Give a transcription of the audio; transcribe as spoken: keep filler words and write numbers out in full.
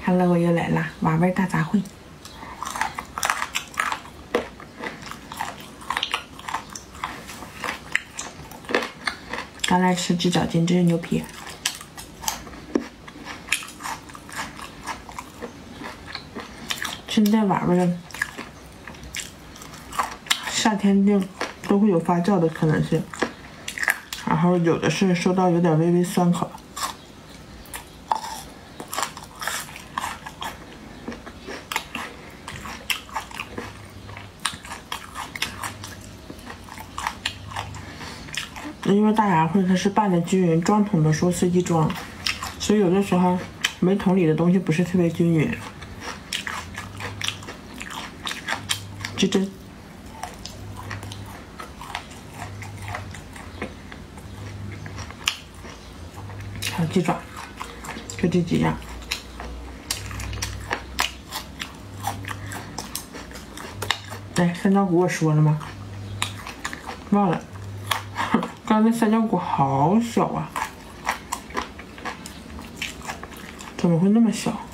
Hello， 我又来啦！娃娃大杂烩。刚来吃鸡脚筋，这是牛皮。现在娃娃的夏天定都会有发酵的可能性，然后有的是收到有点微微酸口。因为大杂烩它是拌的均匀，装桶的时候随机装，所以有的时候没桶里的东西不是特别均匀。这这还有鸡爪，就这几样。哎，三角骨我说了吗？忘了。刚才那三角骨好小啊，怎么会那么小？